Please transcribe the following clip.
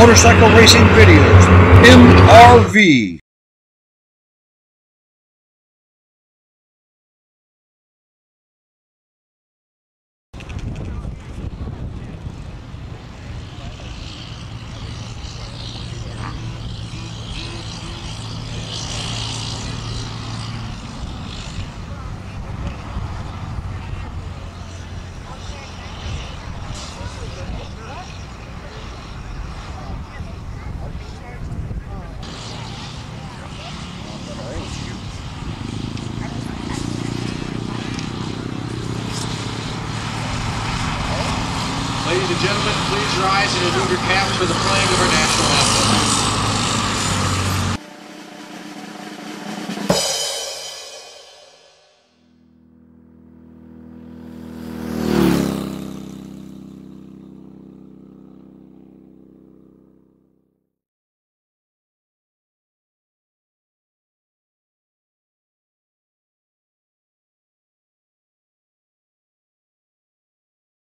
Motorcycle Racing Videos, MRV. Ladies and gentlemen, please rise and remove your caps for the playing of our national anthem.